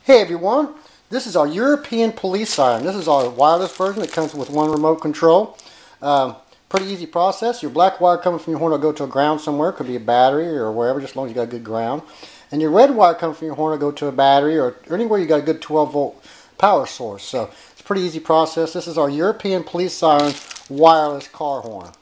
Hey everyone, this is our European police siren. This is our wireless version. It comes with one remote control. Pretty easy process. Your black wire coming from your horn will go to a ground somewhere. It could be a battery or wherever, just as long as you got a good ground. And your red wire coming from your horn will go to a battery or anywhere you got a good 12 volt power source. So it's a pretty easy process. This is our European police siren wireless car horn.